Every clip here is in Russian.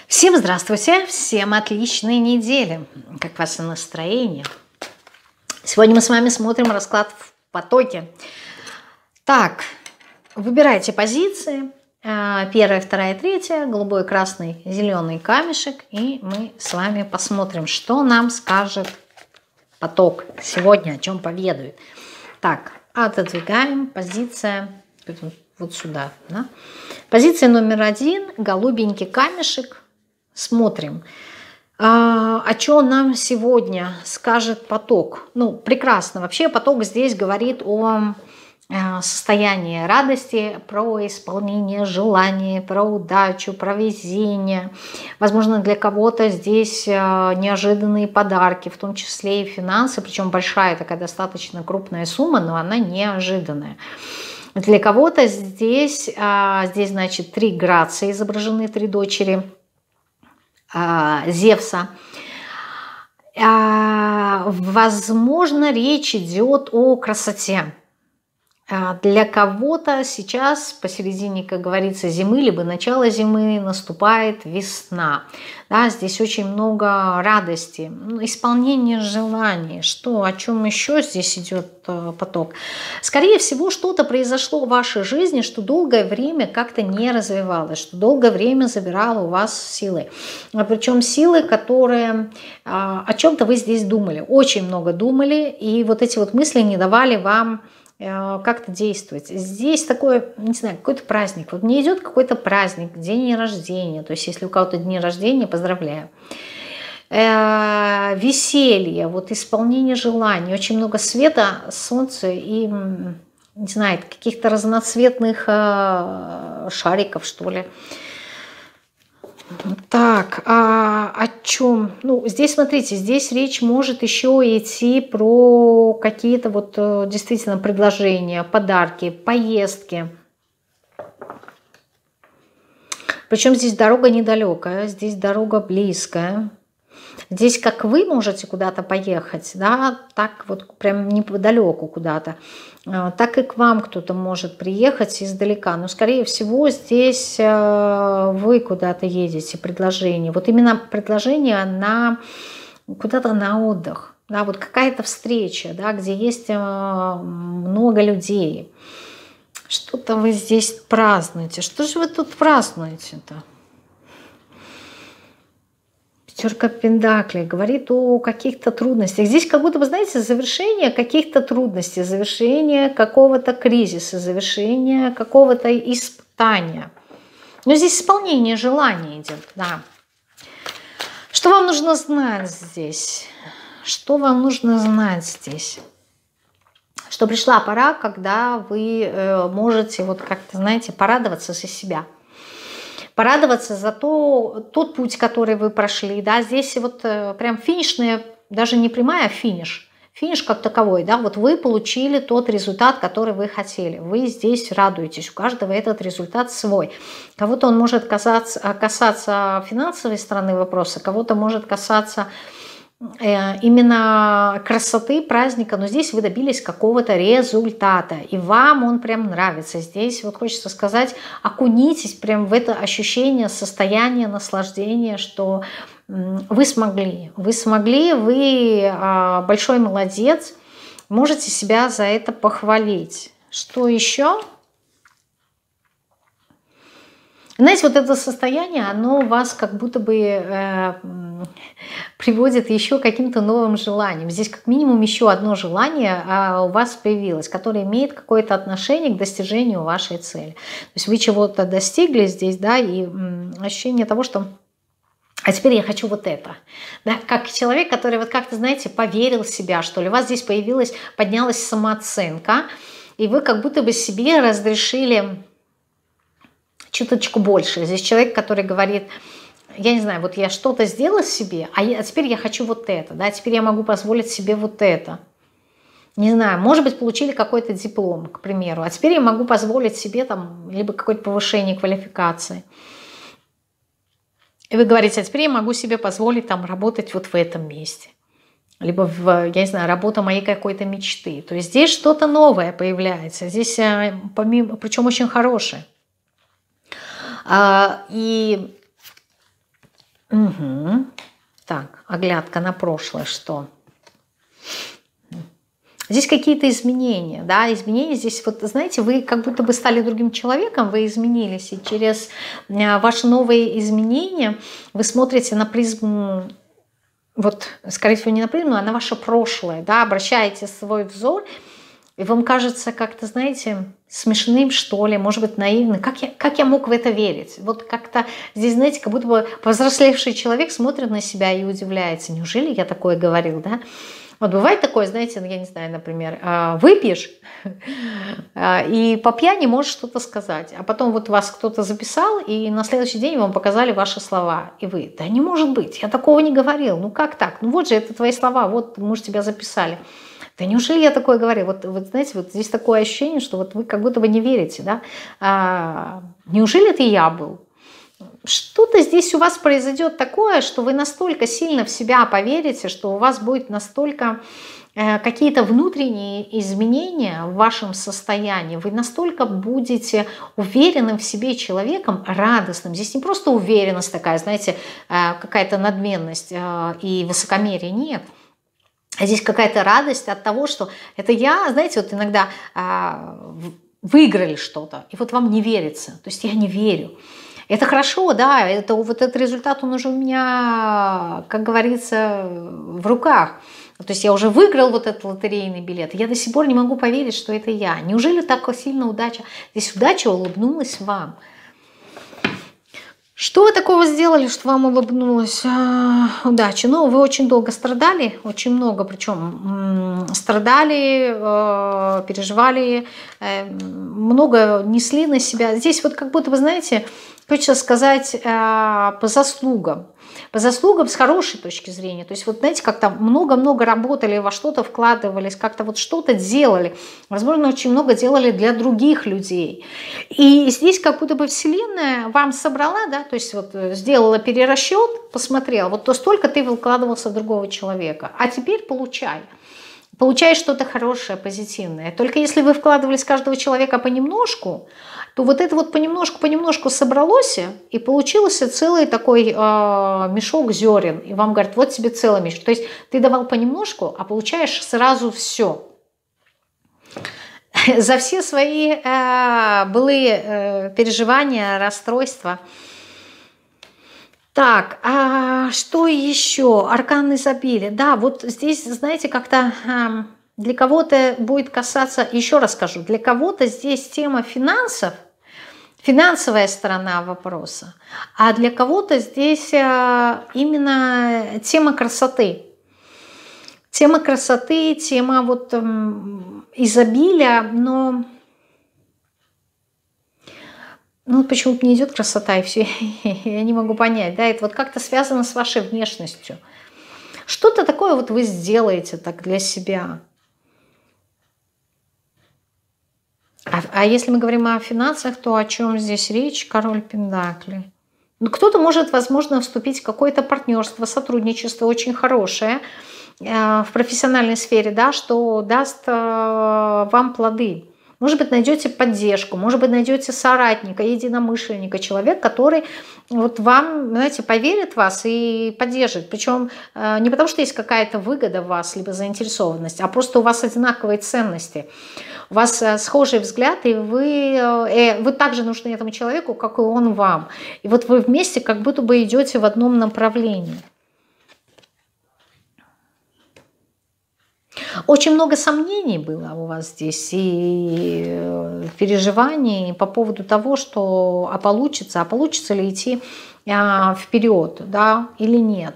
Всем здравствуйте, всем отличной недели. Как ваше настроение? Сегодня мы с вами смотрим расклад в потоке. Так, выбирайте позиции. Первая, вторая, третья, голубой, красный, зеленый камешек. И мы с вами посмотрим, что нам скажет поток сегодня, о чем поведает. Так, отодвигаем позиция вот сюда. Да? Позиция номер 1, голубенький камешек. Смотрим, о чем нам сегодня скажет поток. Ну, прекрасно. Вообще поток здесь говорит о состоянии радости, про исполнение желаний, про удачу, про везение. Возможно, для кого-то здесь неожиданные подарки, в том числе и финансы, причем большая такая достаточно крупная сумма, но она неожиданная. Для кого-то здесь, значит, 3 Грации изображены, 3 дочери Зевса. Возможно, речь идет о красоте. Для кого-то сейчас посередине, как говорится, зимы, либо начало зимы, наступает весна. Да, здесь очень много радости, исполнение желаний. Что, о чем еще здесь идет поток? Скорее всего, что-то произошло в вашей жизни, что долгое время как-то не развивалось, что долгое время забирало у вас силы. Причем силы, которые о чем-то вы здесь думали, очень много думали, и вот эти вот мысли не давали вам как-то действовать. Здесь такой, не знаю, какой-то праздник. Вот мне идет какой-то праздник, день рождения. То есть если у кого-то дни рождения, поздравляю. Веселье, вот исполнение желаний. Очень много света, солнца и, не знаю, каких-то разноцветных шариков, что ли. Так, о чем? Ну, здесь, смотрите, здесь речь может еще идти про какие-то вот действительно предложения, подарки, поездки. Причем здесь дорога недалекая, здесь дорога близкая. Здесь как вы можете куда-то поехать, да, так вот прям неподалеку куда-то, так и к вам кто-то может приехать издалека. Но, скорее всего, здесь вы куда-то едете, предложение. Вот именно предложение на куда-то на отдых, да, вот какая-то встреча, да, где есть много людей. Что-то вы здесь празднуете. Что же вы тут празднуете-то? Пятерка пентаклей говорит о каких-то трудностях. Здесь как будто бы, знаете, завершение каких-то трудностей, завершение какого-то кризиса, завершение какого-то испытания. Но здесь исполнение желаний идет, да. Что вам нужно знать здесь? Что вам нужно знать здесь? Что пришла пора, когда вы можете, вот как-то, знаете, порадоваться за себя. Порадоваться за тот путь, который вы прошли. Да? Здесь вот прям финишная, даже не прямая, а финиш. Финиш как таковой. Да? Вот вы получили тот результат, который вы хотели. Вы здесь радуетесь. У каждого этот результат свой. Кого-то он может касаться финансовой стороны вопроса, кого-то может касаться именно красоты праздника, но здесь вы добились какого-то результата, и вам он прям нравится. Здесь вот хочется сказать, окунитесь прям в это ощущение, состояние наслаждения, что вы смогли, вы большой молодец, можете себя за это похвалить. Что еще? Знаете, вот это состояние, оно вас как будто бы приводит еще к каким-то новым желаниям. Здесь как минимум еще одно желание у вас появилось, которое имеет какое-то отношение к достижению вашей цели. То есть вы чего-то достигли здесь, да, и ощущение того, что а теперь я хочу вот это. Да, как человек, который вот как-то, знаете, поверил в себя, что ли. У вас здесь поднялась самооценка, и вы как будто бы себе разрешили чуточку больше. Здесь человек, который говорит, я не знаю, вот я что-то сделала себе, а теперь я хочу вот это, да, теперь я могу позволить себе вот это. Не знаю, может быть, получили какой-то диплом, к примеру, а теперь я могу позволить себе там либо какое-то повышение квалификации. И вы говорите, а теперь я могу себе позволить там работать вот в этом месте. Либо, я не знаю, работа моей какой-то мечты. То есть здесь что-то новое появляется. Здесь, причем очень хорошее. И Угу. Так, оглядка на прошлое, что? Здесь какие-то изменения, да, изменения здесь, вот знаете, вы как будто бы стали другим человеком, вы изменились, и через ваши новые изменения вы смотрите на призму, вот, скорее всего, не на призму, а на ваше прошлое, да, обращаете свой взор, и вам кажется как-то, знаете, смешным, что ли, может быть, наивным. Как я мог в это верить? Вот как-то здесь, знаете, как будто бы повзрослевший человек смотрит на себя и удивляется. Неужели я такое говорил, да? Вот бывает такое, знаете, я не знаю, например, выпьешь и по пьяни можешь что-то сказать, а потом вот вас кто-то записал, и на следующий день вам показали ваши слова, и вы, да не может быть, я такого не говорил, ну как так? Ну вот же это твои слова, вот мы же тебя записали. Да неужели я такое говорю? Вот знаете, вот здесь такое ощущение, что вот вы как будто бы не верите, да? Неужели это я был? Что-то здесь у вас произойдет такое, что вы настолько сильно в себя поверите, что у вас будет настолько какие-то внутренние изменения в вашем состоянии, вы настолько будете уверенным в себе человеком, радостным. Здесь не просто уверенность такая, знаете, какая-то надменность и высокомерие, нет. А здесь какая-то радость от того, что это я, знаете, вот иногда выиграли что-то, и вот вам не верится, то есть я не верю. Это хорошо, да, это, вот этот результат, он уже у меня, как говорится, в руках. То есть я уже выиграл вот этот лотерейный билет, я до сих пор не могу поверить, что это я. Неужели так сильно удача? Здесь удача улыбнулась вам. Что вы такого сделали, что вам улыбнулась удача? Ну, вы очень долго страдали, очень много, причем страдали, переживали, много несли на себя. Здесь вот как будто, вы знаете, хочется сказать по заслугам. По заслугам с хорошей точки зрения. То есть вот знаете, как-то много-много работали, во что-то вкладывались, как-то вот что-то делали. Возможно, очень много делали для других людей. И здесь как будто бы Вселенная вам собрала, да, то есть вот сделала перерасчет, посмотрела, вот то столько ты вкладывался в другого человека, а теперь получай. Получай что-то хорошее, позитивное. Только если вы вкладывали с каждого человека понемножку, то вот это вот понемножку собралось, и получился целый такой мешок зерен. И вам говорят, вот тебе целый мешок. То есть ты давал понемножку, а получаешь сразу все. За все свои былые переживания, расстройства. Так, а что еще? Аркан изобилия. Да, вот здесь, знаете, как-то для кого-то будет касаться, еще раз скажу, для кого-то здесь тема финансов, финансовая сторона вопроса, а для кого-то здесь именно тема красоты. Тема красоты, тема вот изобилия, но ну, почему-то не идет красота, и все, я не могу понять, да, это вот как-то связано с вашей внешностью. Что-то такое вот вы сделаете так для себя. А если мы говорим о финансах, то о чем здесь речь? Король Пентаклей. Ну, кто-то может, возможно, вступить в какое-то партнерство, сотрудничество очень хорошее в профессиональной сфере, да, что даст вам плоды. Может быть, найдете поддержку, может быть, найдете соратника, единомышленника, человек, который вот вам, знаете, поверит в вас и поддержит. Причем не потому, что есть какая-то выгода в вас, либо заинтересованность, а просто у вас одинаковые ценности. У вас схожий взгляд, и вы также нужны этому человеку, как и он вам. И вот вы вместе как будто бы идете в одном направлении. Очень много сомнений было у вас здесь и переживаний по поводу того, что получится ли идти вперед, да, или нет.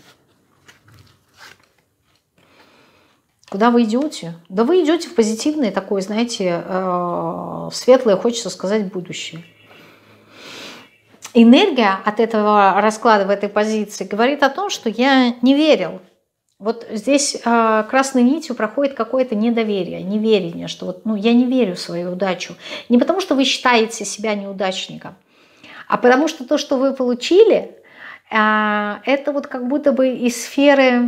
Куда вы идете? Да вы идете в позитивное такое, знаете, светлое, хочется сказать, будущее. Энергия от этого расклада в этой позиции говорит о том, что я не верил. Вот здесь красной нитью проходит какое-то недоверие, неверие, что вот, ну, я не верю в свою удачу. Не потому, что вы считаете себя неудачником, а потому что то, что вы получили, это вот как будто бы из сферы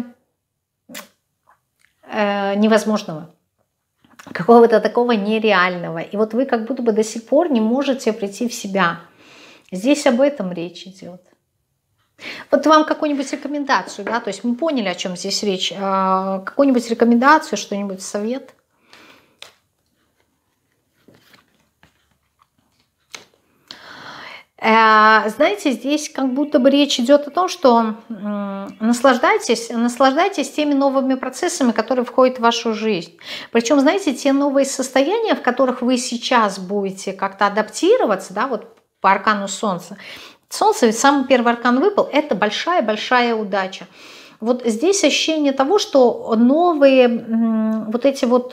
невозможного, какого-то такого нереального. И вот вы как будто бы до сих пор не можете прийти в себя. Здесь об этом речь идет. Вот вам какую-нибудь рекомендацию, да, то есть мы поняли, о чем здесь речь. Какую-нибудь рекомендацию, что-нибудь, совет? Знаете, здесь как будто бы речь идет о том, что наслаждайтесь теми новыми процессами, которые входят в вашу жизнь. Причем, знаете, те новые состояния, в которых вы сейчас будете как-то адаптироваться, да, вот по аркану Солнца. Солнце, ведь самый первый аркан выпал, это большая-большая удача. Вот здесь ощущение того, что новые вот эти вот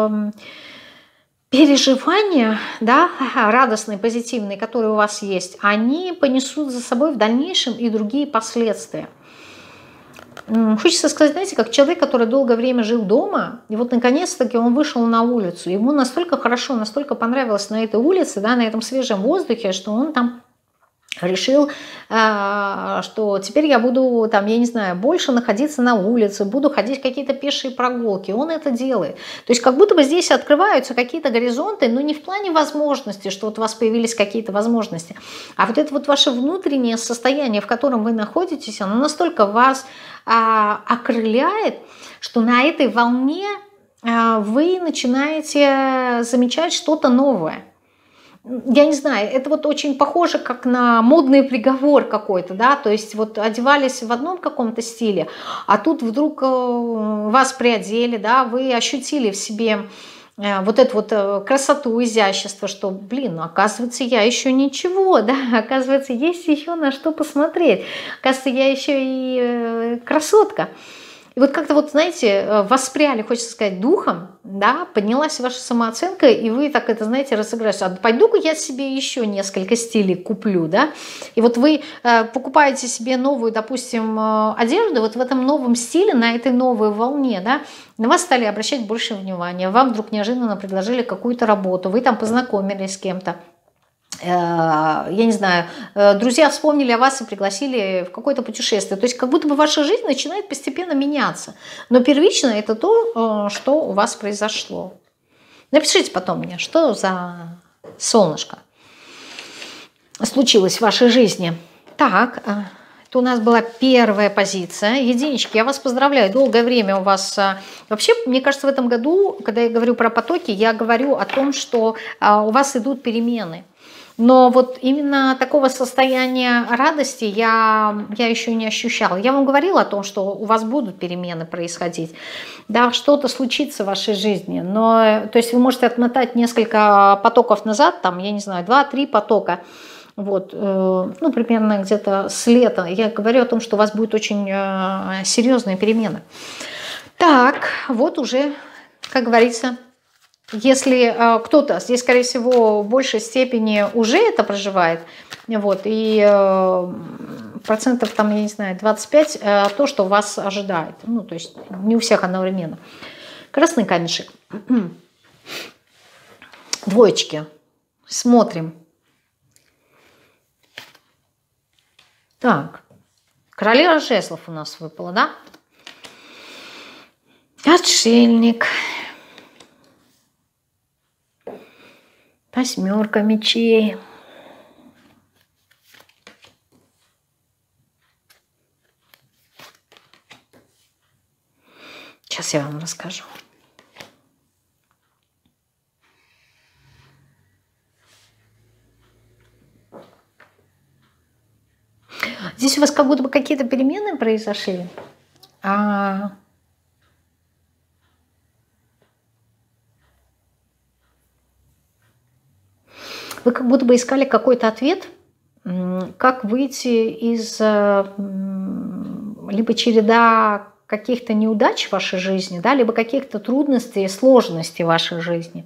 переживания, да, радостные, позитивные, которые у вас есть, они понесут за собой в дальнейшем и другие последствия. Хочется сказать, знаете, как человек, который долгое время жил дома, и вот наконец-таки он вышел на улицу. Ему настолько хорошо, настолько понравилось на этой улице, да, на этом свежем воздухе, что он там решил, что теперь я буду, там, я не знаю, больше находиться на улице, буду ходить в какие-то пешие прогулки. Он это делает. То есть как будто бы здесь открываются какие-то горизонты, но не в плане возможностей, что вот у вас появились какие-то возможности, а вот это вот ваше внутреннее состояние, в котором вы находитесь, оно настолько вас окрыляет, что на этой волне вы начинаете замечать что-то новое. Я не знаю, это вот очень похоже как на модный приговор какой-то, да, то есть вот одевались в одном каком-то стиле, а тут вдруг вас приодели, да, вы ощутили в себе вот эту вот красоту, изящество, что, блин, ну, оказывается, я еще ничего, да, оказывается, есть еще на что посмотреть, оказывается, я еще и красотка. И вот как-то вот, знаете, воспряли, хочется сказать, духом, да, поднялась ваша самооценка, и вы так это, знаете, разыграете. А пойду-ка я себе еще несколько стилей куплю, да. И вот вы покупаете себе новую, допустим, одежду, вот в этом новом стиле, на этой новой волне, да, на вас стали обращать больше внимания, вам вдруг неожиданно предложили какую-то работу, вы там познакомились с кем-то. Я не знаю, друзья вспомнили о вас и пригласили в какое-то путешествие. То есть как будто бы ваша жизнь начинает постепенно меняться. Но первично это то, что у вас произошло. Напишите потом мне, что за солнышко случилось в вашей жизни. Так, это у нас была первая позиция. Единички, я вас поздравляю. Долгое время у вас... Вообще, мне кажется, в этом году, когда я говорю про потоки, я говорю о том, что у вас идут перемены. Но вот именно такого состояния радости я еще не ощущала. Я вам говорила о том, что у вас будут перемены происходить. Да, что-то случится в вашей жизни. Но, то есть вы можете отмотать несколько потоков назад, там, я не знаю, 2-3 потока. Вот, ну, примерно где-то с лета. Я говорю о том, что у вас будут очень серьезные перемены. Так, вот уже, как говорится... Если кто-то, здесь, скорее всего, в большей степени уже это проживает, вот, и процентов, там, я не знаю, 25, то, что вас ожидает. Ну, то есть не у всех одновременно. Красный камешек. Двоечки. Смотрим. Так. Королева жезлов у нас выпала, да? Отшельник. Восьмерка мечей. Сейчас я вам расскажу. Здесь у вас как будто бы какие-то перемены произошли. Вы как будто бы искали какой-то ответ, как выйти из либо череда каких-то неудач в вашей жизни, да, либо каких-то трудностей, сложностей в вашей жизни.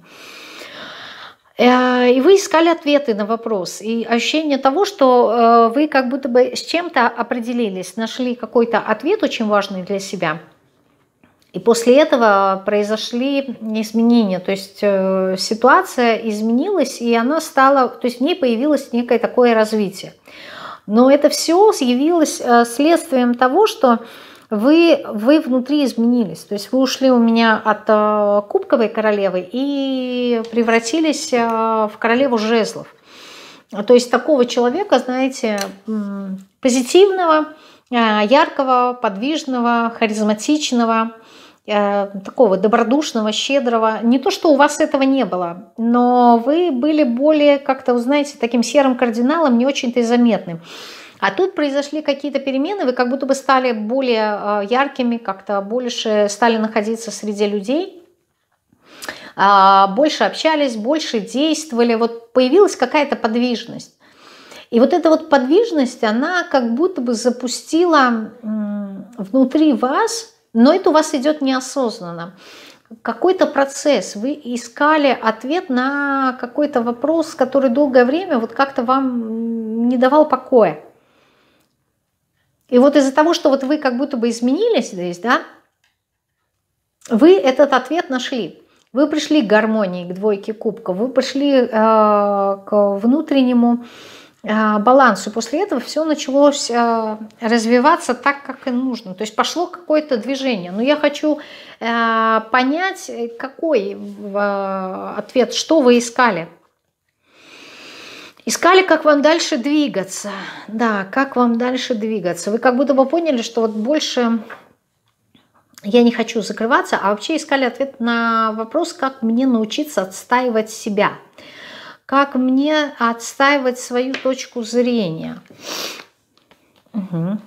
И вы искали ответы на вопрос. И ощущение того, что вы как будто бы с чем-то определились, нашли какой-то ответ очень важный для себя. И после этого произошли изменения, то есть ситуация изменилась, и она стала, то есть в ней появилось некое такое развитие. Но это все явилось следствием того, что вы внутри изменились. То есть вы ушли у меня от кубковой королевы и превратились в королеву жезлов. То есть такого человека, знаете, позитивного, яркого, подвижного, харизматичного, такого добродушного, щедрого. Не то, что у вас этого не было, но вы были более как-то, вы знаете, таким серым кардиналом, не очень-то и заметным. А тут произошли какие-то перемены, вы как будто бы стали более яркими, как-то больше стали находиться среди людей, больше общались, больше действовали. Вот появилась какая-то подвижность. И вот эта вот подвижность, она как будто бы запустила внутри вас, но это у вас идет неосознанно, какой-то процесс. Вы искали ответ на какой-то вопрос, который долгое время вот как-то вам не давал покоя. И вот из-за того, что вот вы как будто бы изменились здесь, да, вы этот ответ нашли. Вы пришли к гармонии, к двойке кубков, вы пришли к внутреннему балансу. После этого все началось развиваться так, как и нужно. То есть пошло какое-то движение. Но я хочу понять, какой ответ, что вы искали. Искали, как вам дальше двигаться. Да, как вам дальше двигаться. Вы как будто бы поняли, что вот больше я не хочу закрываться, а вообще искали ответ на вопрос, как мне научиться отстаивать себя. Как мне отстаивать свою точку зрения. Угу.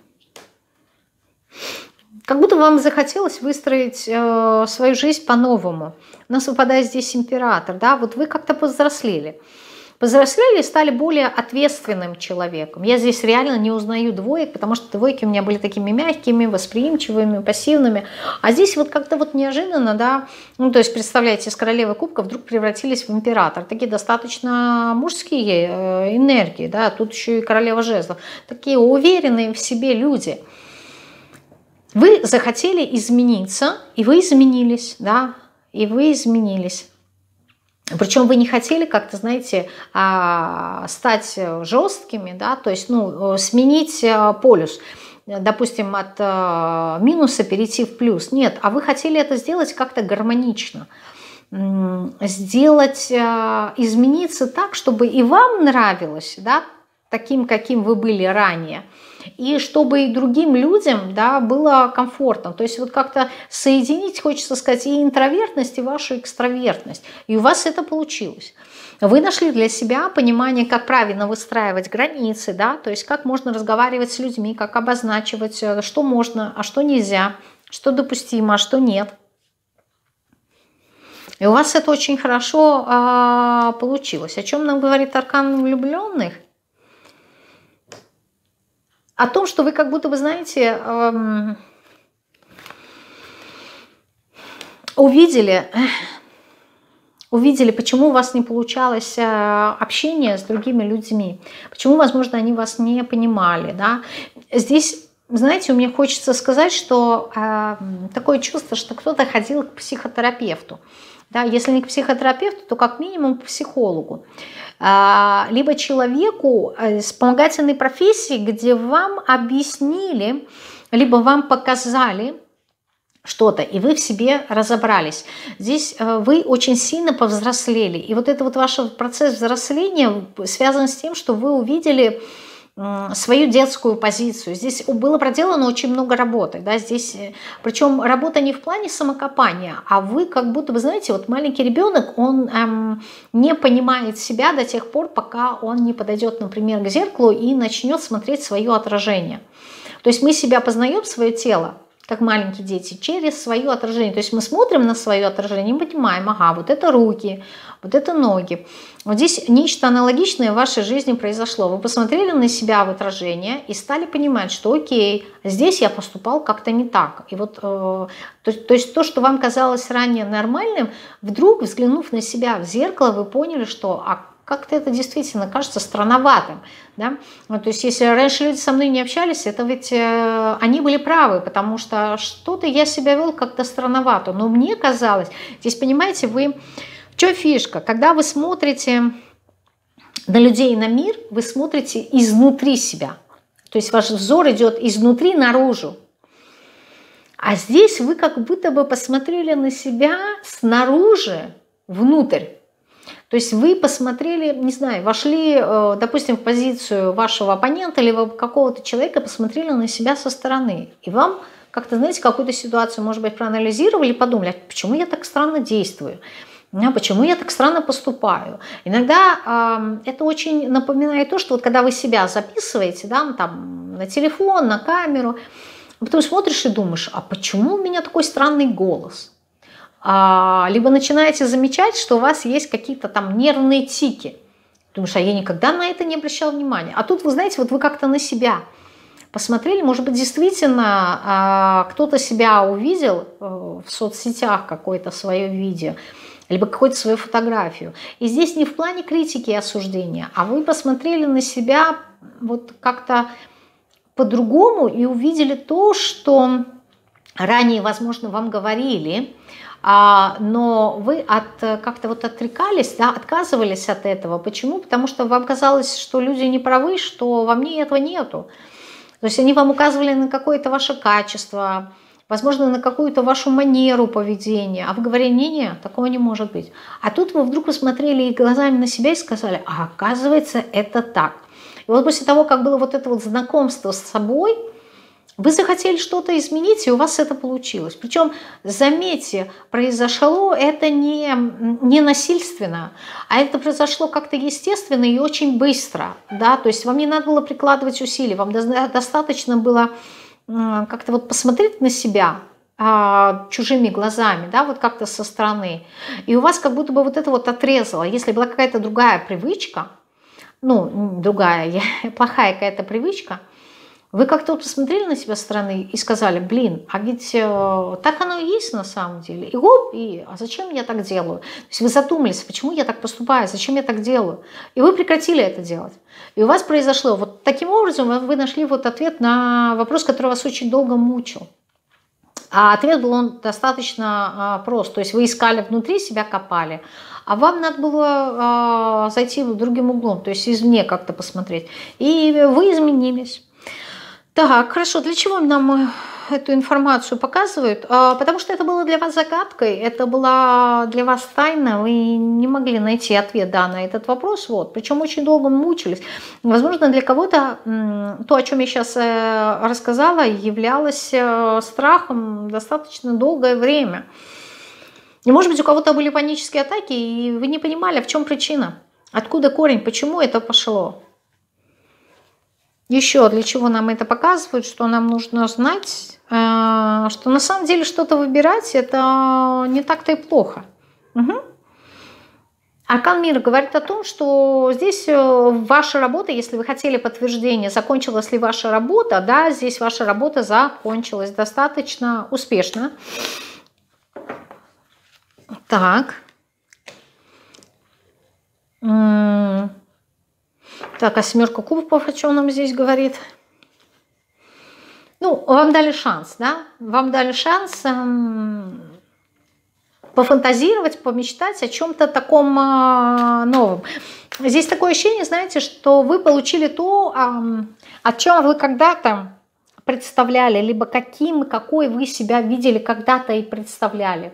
Как будто вам захотелось выстроить свою жизнь по-новому. У нас выпадает здесь император. Да? Вот вы как-то повзрослели. Повзрослели и стали более ответственным человеком. Я здесь реально не узнаю двоек, потому что двойки у меня были такими мягкими, восприимчивыми, пассивными. А здесь вот как-то вот неожиданно, да, ну то есть представляете, из королевы кубков вдруг превратились в император. Такие достаточно мужские энергии, да, тут еще и королева жезлов. Такие уверенные в себе люди. Вы захотели измениться, и вы изменились, да, и вы изменились. Причем вы не хотели как-то, знаете, стать жесткими, да, то есть, ну, сменить полюс, допустим, от минуса перейти в плюс. Нет, а вы хотели это сделать как-то гармонично, сделать, измениться так, чтобы и вам нравилось, да, таким, каким вы были ранее, и чтобы и другим людям, да, было комфортно. То есть вот как-то соединить, хочется сказать, и интровертность, и вашу экстравертность. И у вас это получилось. Вы нашли для себя понимание, как правильно выстраивать границы, да, то есть как можно разговаривать с людьми, как обозначивать, что можно, а что нельзя, что допустимо, а что нет. И у вас это очень хорошо получилось. О чем нам говорит аркан влюбленных? О том, что вы как будто бы, знаете, увидели, почему у вас не получалось общение с другими людьми, почему, возможно, они вас не понимали. Да? Здесь, знаете, мне хочется сказать, что такое чувство, что кто-то ходил к психотерапевту. Да? Если не к психотерапевту, то как минимум к психологу. Либо человеку с вспомогательной профессии, где вам объяснили, либо вам показали что-то, и вы в себе разобрались. Здесь вы очень сильно повзрослели. И вот этот вот ваш процесс взросления связан с тем, что вы увидели свою детскую позицию. Здесь было проделано очень много работы. Да? Здесь, причем работа не в плане самокопания, а вы как будто, вы знаете, вот маленький ребенок, он не понимает себя до тех пор, пока он не подойдет, например, к зеркалу и начнет смотреть свое отражение. То есть мы себя познаем, свое тело, как маленькие дети, через свое отражение. То есть мы смотрим на свое отражение и понимаем, ага, вот это руки, вот это ноги. Вот здесь нечто аналогичное в вашей жизни произошло. Вы посмотрели на себя в отражение и стали понимать, что окей, здесь я поступал как-то не так. И вот, то есть то, что вам казалось ранее нормальным, вдруг, взглянув на себя в зеркало, вы поняли, что как-то это действительно кажется странноватым. Да? Вот, то есть если раньше люди со мной не общались, это ведь они были правы, потому что что-то я себя вел как-то странновато. Но мне казалось, здесь, понимаете, в чем фишка? Когда вы смотрите на людей и на мир, вы смотрите изнутри себя. То есть ваш взор идет изнутри наружу. А здесь вы как будто бы посмотрели на себя снаружи внутрь. То есть вы посмотрели, не знаю, вошли, допустим, в позицию вашего оппонента или какого-то человека, посмотрели на себя со стороны. И вам как-то, знаете, какую-то ситуацию, может быть, проанализировали и подумали, почему я так странно действую, почему я так странно поступаю. Иногда это очень напоминает то, что вот когда вы себя записываете, да, там, на телефон, на камеру, потом смотришь и думаешь, а почему у меня такой странный голос? Либо начинаете замечать, что у вас есть какие-то там нервные тики. Думаешь, а я никогда на это не обращал внимания. А тут, вы знаете, вот вы как-то на себя посмотрели, может быть, действительно кто-то себя увидел в соцсетях, какое-то свое видео, либо какую-то свою фотографию. И здесь не в плане критики и осуждения, а вы посмотрели на себя вот как-то по-другому и увидели то, что ранее, возможно, вам говорили, но вы как-то вот отрекались, да, отказывались от этого. Почему? Потому что вам казалось, что люди не правы, что во мне этого нету. То есть они вам указывали на какое-то ваше качество, возможно, на какую-то вашу манеру поведения, а вы говорили, не-не, такого не может быть. А тут вы вдруг посмотрели глазами на себя и сказали, а оказывается, это так. И вот после того, как было вот это вот знакомство с собой, вы захотели что-то изменить, и у вас это получилось. Причем, заметьте, произошло это не насильственно, а это произошло как-то естественно и очень быстро. Да? То есть вам не надо было прикладывать усилий, вам достаточно было как-то вот посмотреть на себя чужими глазами, да, вот как-то со стороны. И у вас как будто бы вот это вот отрезало. Если была какая-то другая привычка, плохая какая-то привычка, вы как-то вот посмотрели на себя со стороны и сказали, блин, а ведь так оно и есть на самом деле. И оп, а зачем я так делаю? То есть вы задумались, почему я так поступаю, зачем я так делаю? И вы прекратили это делать. И у вас произошло. Вот таким образом вы нашли вот ответ на вопрос, который вас очень долго мучил. А ответ был он достаточно прост. То есть вы искали внутри себя, копали, а вам надо было зайти другим углом, то есть извне как-то посмотреть. И вы изменились. Так, хорошо. Для чего нам эту информацию показывают? Потому что это было для вас загадкой, это была для вас тайна, вы не могли найти ответ, да, на этот вопрос. Вот. Причем очень долго мучились. Возможно, для кого-то то, о чем я сейчас рассказала, являлось страхом достаточно долгое время. И, может быть, у кого-то были панические атаки, и вы не понимали, в чем причина, откуда корень, почему это пошло. Еще для чего нам это показывают, что нам нужно знать, что на самом деле что-то выбирать, это не так-то и плохо. Угу. Аркан мира говорит о том, что здесь ваша работа, если вы хотели подтверждение, закончилась ли ваша работа, да, здесь ваша работа закончилась достаточно успешно. Так. Так, а семерка кубков о чем нам здесь говорит? Ну, вам дали шанс, да? Вам дали шанс пофантазировать, помечтать о чем-то таком новом. Здесь такое ощущение, знаете, что вы получили то, о чем вы когда-то представляли, либо какой вы себя видели когда-то и представляли.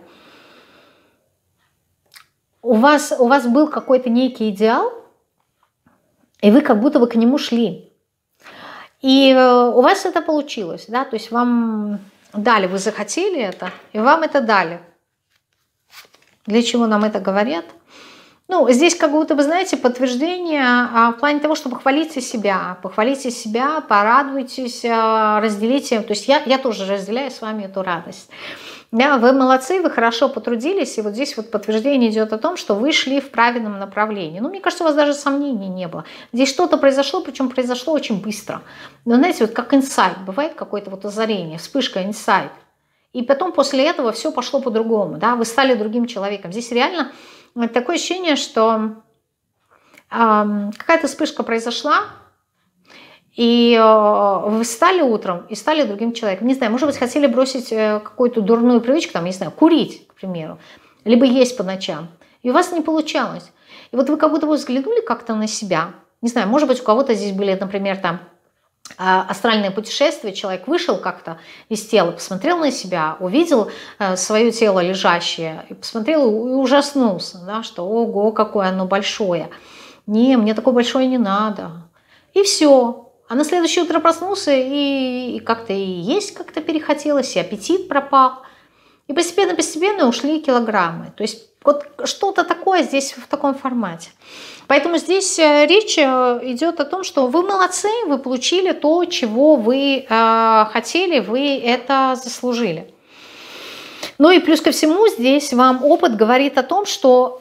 У вас был какой-то некий идеал, и вы как будто бы к нему шли. И у вас это получилось, да, то есть вам дали, вы захотели это, и вам это дали. Для чего нам это говорят? Ну, здесь как будто бы, знаете, подтверждение в плане того, что похвалите себя, порадуйтесь, разделите. То есть я тоже разделяю с вами эту радость. Да, вы молодцы, вы хорошо потрудились, и вот здесь вот подтверждение идет о том, что вы шли в правильном направлении. Ну, мне кажется, у вас даже сомнений не было. Здесь что-то произошло, причем произошло очень быстро. Но знаете, вот как инсайт, бывает какое-то вот озарение, вспышка, инсайт. И потом после этого все пошло по-другому, да, вы стали другим человеком. Здесь реально такое ощущение, что какая-то вспышка произошла, и вы встали утром и стали другим человеком. Не знаю, может быть, хотели бросить какую-то дурную привычку, там, не знаю, курить, к примеру, либо есть по ночам. И у вас не получалось. И вот вы как будто бы взглянули как-то на себя. Не знаю, может быть, у кого-то здесь были, например, там астральное путешествие, человек вышел как-то из тела, посмотрел на себя, увидел свое тело лежащее, и посмотрел и ужаснулся, да, что ого, какое оно большое. Не, мне такое большое не надо. И все. А на следующее утро проснулся, и как-то и есть как-то перехотелось, и аппетит пропал. И постепенно-постепенно ушли килограммы. То есть вот что-то такое здесь в таком формате. Поэтому здесь речь идет о том, что вы молодцы, вы получили то, чего вы хотели, вы это заслужили. Ну и плюс ко всему здесь вам опыт говорит о том, что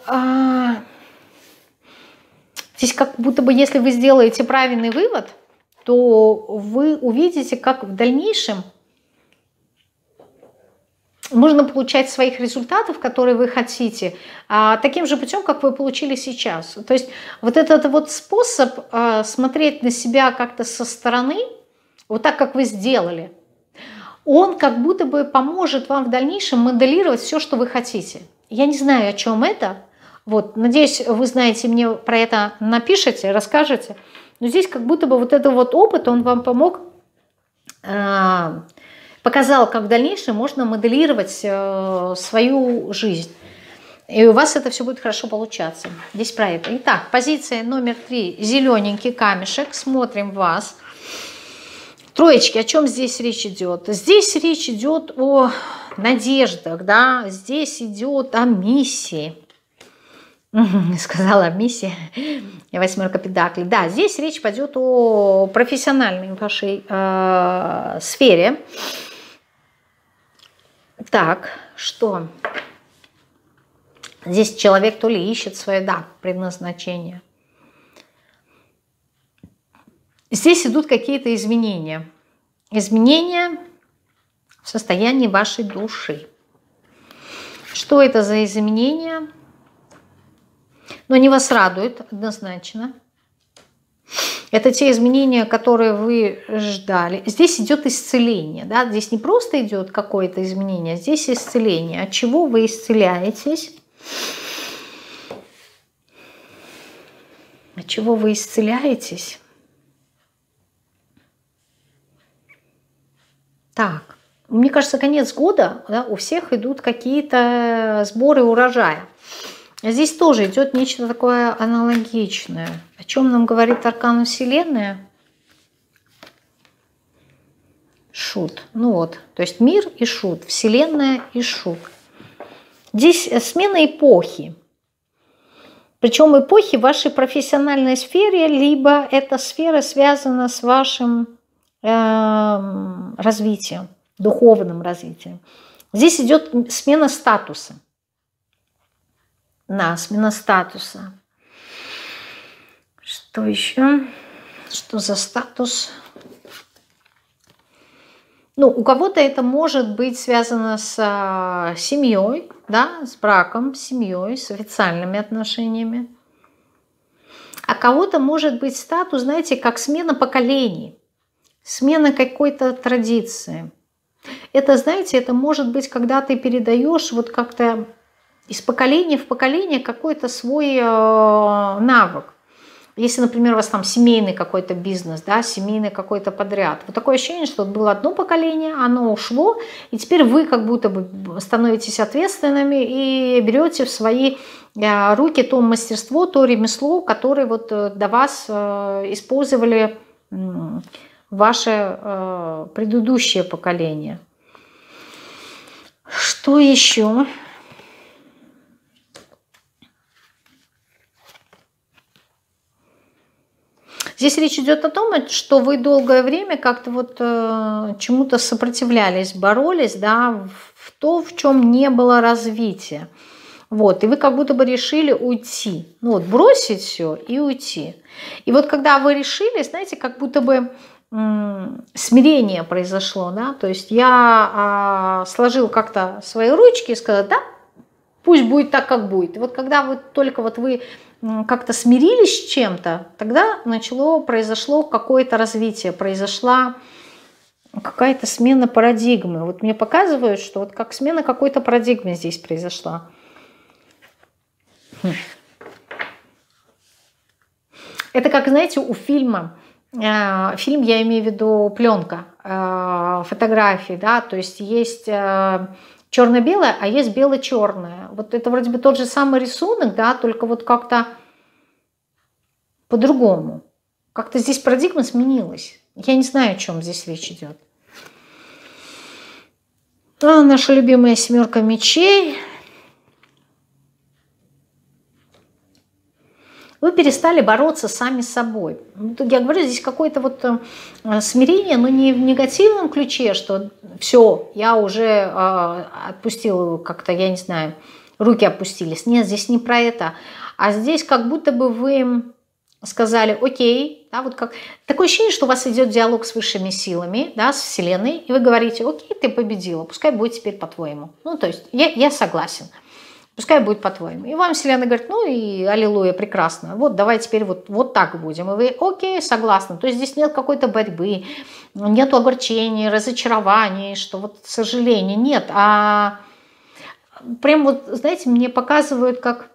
здесь как будто бы если вы сделаете правильный вывод, то вы увидите, как в дальнейшем можно получать своих результатов, которые вы хотите, таким же путем, как вы получили сейчас. То есть вот этот вот способ смотреть на себя как-то со стороны, вот так, как вы сделали, он как будто бы поможет вам в дальнейшем моделировать все, что вы хотите. Я не знаю, о чем это. Вот, надеюсь, вы знаете, мне про это напишите, расскажете. Но здесь как будто бы вот этот вот опыт, он вам помог, показал, как в дальнейшем можно моделировать свою жизнь. И у вас это все будет хорошо получаться. Здесь про это. Итак, позиция номер 3. Зелененький камешек. Смотрим вас. Троечки, о чем здесь речь идет? Здесь речь идет о надеждах, да? Здесь идет о миссии. Сказала миссия. Восьмерка педаклей. Да, здесь речь пойдет о профессиональной вашей сфере. Так, что? Здесь человек то ли ищет свое, да, предназначение. Здесь идут какие-то изменения. Изменения в состоянии вашей души. Что это за изменения? Но они вас радуют однозначно. Это те изменения, которые вы ждали. Здесь идет исцеление. Да? Здесь не просто идет какое-то изменение, здесь исцеление. От чего вы исцеляетесь? От чего вы исцеляетесь? Так, мне кажется, конец года, да, у всех идут какие-то сборы урожая. Здесь тоже идет нечто такое аналогичное. О чем нам говорит аркан Вселенная? Шут. Ну вот, то есть мир и шут, Вселенная и шут. Здесь смена эпохи. Причем эпохи в вашей профессиональной сфере, либо эта сфера связана с вашим развитием, духовным развитием. Здесь идет смена статуса. Да, смена статуса. Что еще? Что за статус? Ну, у кого-то это может быть связано с семьей, да, с браком, с семьей, с официальными отношениями. А кого-то может быть статус, знаете, как смена поколений, смена какой-то традиции. Это, знаете, это может быть, когда ты передаешь вот как-то из поколения в поколение какой-то свой навык. Если, например, у вас там семейный какой-то бизнес, да, семейный какой-то подряд, вот такое ощущение, что было одно поколение, оно ушло, и теперь вы как будто бы становитесь ответственными и берете в свои руки то мастерство, то ремесло, которое вот до вас использовали ваше предыдущее поколение. Что еще? Здесь речь идет о том, что вы долгое время как-то вот чему-то сопротивлялись, боролись, да, в то, в чем не было развития. Вот, и вы как будто бы решили уйти. Ну вот, бросить все и уйти. И вот когда вы решили, знаете, как будто бы смирение произошло, да, то есть я сложил как-то свои ручки и сказал, да, пусть будет так, как будет. И вот когда вы только вот вы как-то смирились с чем-то, тогда произошло какое-то развитие, произошла какая-то смена парадигмы. Вот мне показывают, что вот как смена какой-то парадигмы здесь произошла. Это как, знаете, у фильма Фильм, я имею в виду пленка, фотографии, да, то есть есть черно-белое, а есть бело-черное. Вот это вроде бы тот же самый рисунок, да, только вот как-то по-другому. Как-то здесь парадигма сменилась. Я не знаю, о чем здесь речь идет. Наша любимая семерка мечей. Вы перестали бороться сами с собой. Я говорю, здесь какое-то вот смирение, но не в негативном ключе, что все, я уже отпустил как-то, я не знаю, руки опустились. Нет, здесь не про это. А здесь как будто бы вы сказали, окей, да, вот как такое ощущение, что у вас идет диалог с высшими силами, да, с Вселенной, и вы говорите, окей, ты победила, пускай будет теперь по-твоему. Ну, то есть я согласен. Пускай будет по-твоему. И вам Вселенная говорит, ну и аллилуйя, прекрасно. Вот давай теперь вот так будем. И вы, окей, согласны. То есть здесь нет какой-то борьбы, нет огорчений, разочарований, что вот сожаления. Нет. А прям вот, знаете, мне показывают, как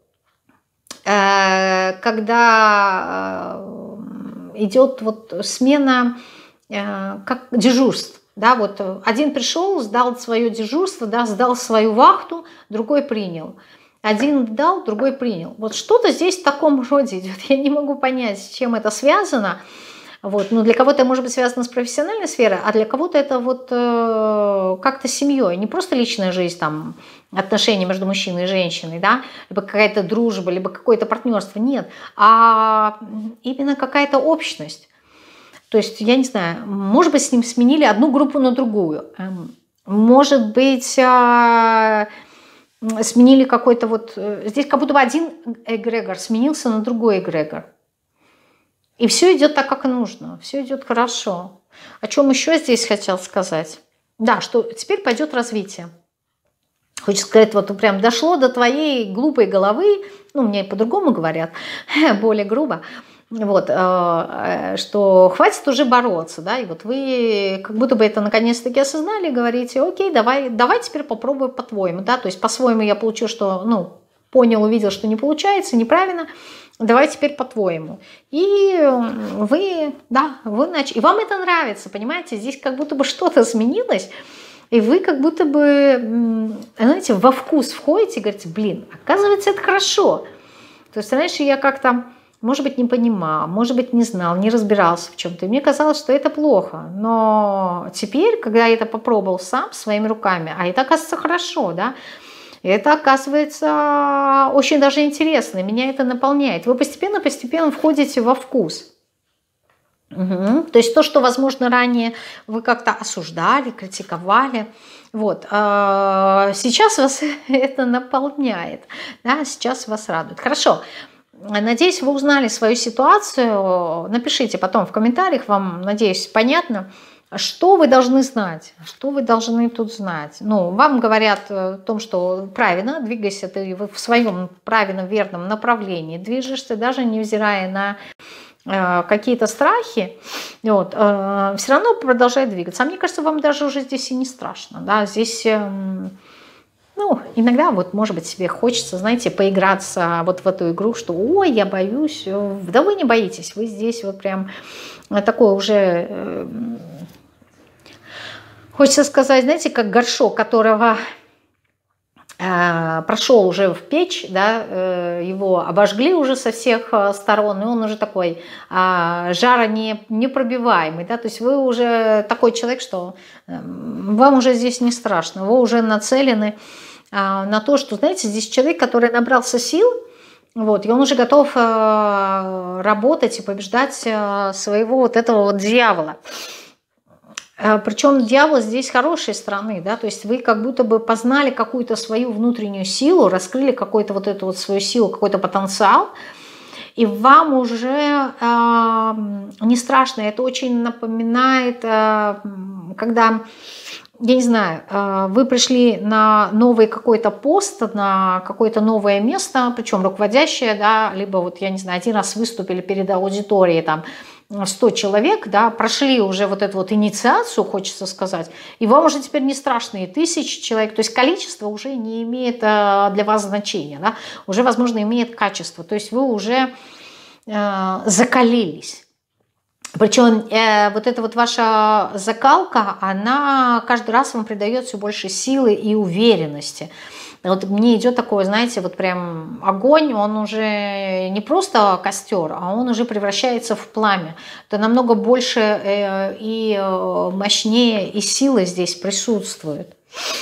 когда идет вот смена как дежурств. Да, вот один пришел, сдал свое дежурство, да, сдал свою вахту, другой принял. Один дал, другой принял. Вот что-то здесь в таком роде идет. Я не могу понять, с чем это связано. Вот. Но для кого-то это может быть связано с профессиональной сферой, а для кого-то это вот как-то с семьей. Не просто личная жизнь, там, отношения между мужчиной и женщиной, да, либо какая-то дружба, либо какое-то партнерство. Нет, а именно какая-то общность. То есть, я не знаю, может быть, с ним сменили одну группу на другую. Может быть, сменили какой-то вот... Здесь как будто бы один эгрегор сменился на другой эгрегор. И все идет так, как и нужно. Все идет хорошо. О чем еще здесь хотел сказать? Да, что теперь пойдет развитие. Хочется сказать, вот прям дошло до твоей глупой головы, ну, мне по-другому говорят, более грубо, вот, что хватит уже бороться, да, и вот вы как будто бы это наконец-таки осознали, говорите, окей, давай теперь попробуем по-твоему, да, то есть по-своему я получу, что, ну, понял, увидел, что не получается, неправильно, давай теперь по-твоему. И вы, да, и вам это нравится, понимаете, здесь как будто бы что-то изменилось, и вы как будто бы, знаете, во вкус входите и говорите, блин, оказывается, это хорошо. То есть раньше я как-то, может быть, не понимал, может быть, не знал, не разбирался в чем-то. И мне казалось, что это плохо. Но теперь, когда я это попробовал сам, своими руками, а это, оказывается, хорошо, да, это, оказывается, очень даже интересно, меня это наполняет. Вы постепенно входите во вкус. Угу. То есть то, что, возможно, ранее вы как-то осуждали, критиковали, вот, сейчас вас это наполняет, да, сейчас вас радует. Хорошо, надеюсь, вы узнали свою ситуацию, напишите потом в комментариях, вам, надеюсь, понятно, что вы должны знать, что вы должны тут знать. Ну, вам говорят о том, что правильно, двигайся ты в своем правильном, верном направлении, движешься, даже невзирая на какие-то страхи, вот, все равно продолжает двигаться. А мне кажется, вам даже уже здесь и не страшно. Да? Здесь, ну, иногда, вот, может быть, себе хочется, знаете, поиграться вот в эту игру, что «Ой, я боюсь». Да вы не боитесь, вы здесь вот прям такое уже... Хочется сказать, знаете, как горшок, которого... прошел уже в печь, да, его обожгли уже со всех сторон, и он уже такой жаронепробиваемый, да, то есть вы уже такой человек, что вам уже здесь не страшно, вы уже нацелены на то, что, знаете, здесь человек, который набрался сил, вот, и он уже готов работать и побеждать своего вот этого вот дьявола. Причем дьявол здесь хорошей стороны, да, то есть вы как будто бы познали какую-то свою внутреннюю силу, раскрыли какую-то вот эту вот свою силу, какой-то потенциал, и вам уже не страшно. Это очень напоминает, когда, я не знаю, вы пришли на новый какой-то пост, на какое-то новое место, причем руководящее, да, либо вот, я не знаю, один раз выступили перед аудиторией, там, 100 человек, да, прошли уже вот эту вот инициацию, хочется сказать, и вам уже теперь не страшно и 1000 человек, то есть количество уже не имеет для вас значения, да, уже, возможно, имеет качество, то есть вы уже закалились. Причем вот эта вот ваша закалка, она каждый раз вам придает все больше силы и уверенности. Вот мне идет такое, знаете, вот прям огонь, он уже не просто костер, а он уже превращается в пламя. То намного больше и мощнее, и силы здесь присутствует.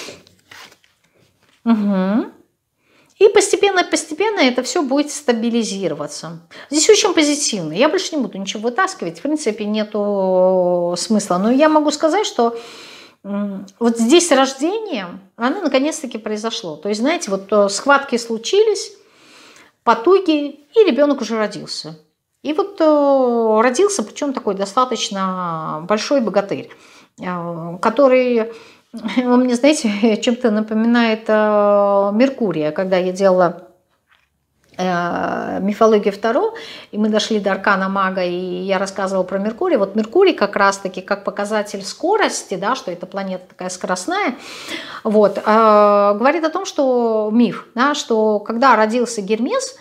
Угу. И постепенно-постепенно это все будет стабилизироваться. Здесь очень позитивно. Я больше не буду ничего вытаскивать. В принципе, нету смысла. Но я могу сказать, что вот здесь рождение, оно наконец-таки произошло. То есть, знаете, вот схватки случились, потуги, и ребенок уже родился. И вот родился, причем такой достаточно большой богатырь, который... Он мне, знаете, чем-то напоминает Меркурия, когда я делала мифологию Таро, и мы дошли до аркана мага, и я рассказывала про Меркурий. Вот Меркурий как раз-таки как показатель скорости, да, что эта планета такая скоростная, вот, говорит о том, что миф, да, что когда родился Гермес,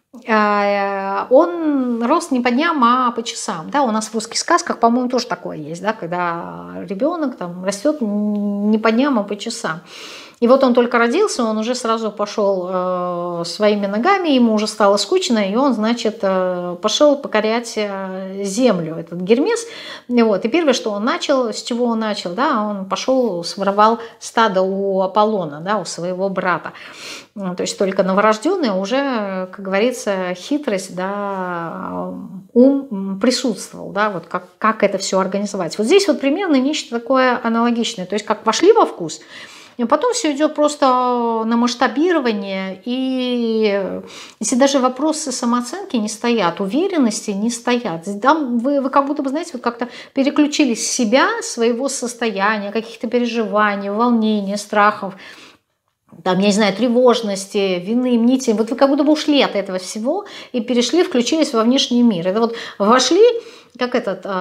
он рос не по дням, а по часам. Да, у нас в русских сказках, по-моему, тоже такое есть, да, когда ребенок там растет не по дням, а по часам. И вот он только родился, он уже сразу пошел своими ногами, ему уже стало скучно, и он, значит, пошел покорять землю, этот Гермес. Вот. И первое, что он начал, с чего он начал, да, он пошел, своровал стадо у Аполлона, да, у своего брата. То есть только новорожденный уже, как говорится, хитрость, да, ум присутствовал, да, вот как это все организовать. Вот здесь вот примерно нечто такое аналогичное, то есть как вошли во вкус, и потом все идет просто на масштабирование, и если даже вопросы самооценки не стоят, уверенности не стоят, там вы как будто бы, знаете, вот как-то переключились с себя, своего состояния, каких-то переживаний, волнений, страхов, там, я не знаю, тревожности, вины, мнити. Вот вы как будто бы ушли от этого всего и перешли, включились во внешний мир. Это вот вошли, как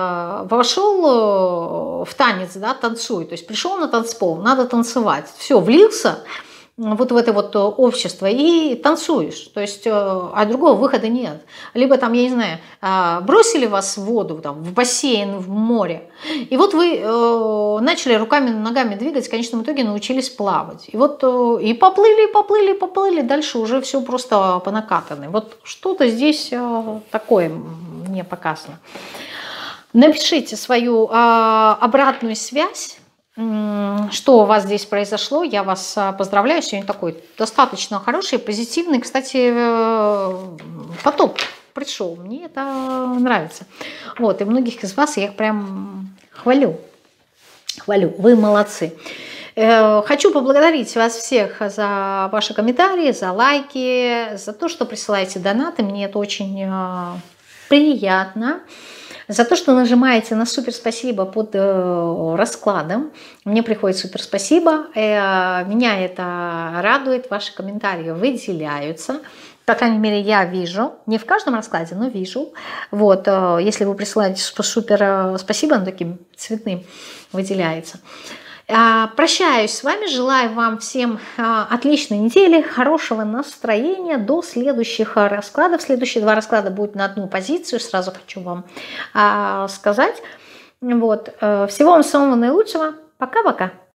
вошел в танец, да, танцуй. То есть пришел на танцпол, надо танцевать. Все, влился вот в это вот общество и танцуешь. То есть, а другого выхода нет. Либо там, я не знаю, бросили вас в воду, там, в бассейн, в море, и вот вы начали руками, ногами двигать, в конечном итоге научились плавать. И вот и поплыли, дальше уже все просто по накатанной. Вот что-то здесь такое мне показано. Напишите свою обратную связь, что у вас здесь произошло. Я вас поздравляю. Сегодня такой достаточно хороший, позитивный. Кстати, поток пришел. Мне это нравится. Вот, и многих из вас я их прям хвалю. Вы молодцы. Хочу поблагодарить вас всех за ваши комментарии, за лайки, за то, что присылаете донаты. Мне это очень приятно. За то, что нажимаете на супер спасибо под раскладом. Мне приходит супер спасибо. Меня это радует. Ваши комментарии выделяются. По крайней мере, я вижу. Не в каждом раскладе, но вижу. Вот, если вы присылаете супер спасибо, оно таким цветным выделяется. Прощаюсь с вами, желаю вам всем отличной недели, хорошего настроения, до следующих раскладов. Следующие 2 расклада будут на одну позицию, сразу хочу вам сказать. Вот. Всего вам самого наилучшего. Пока-пока.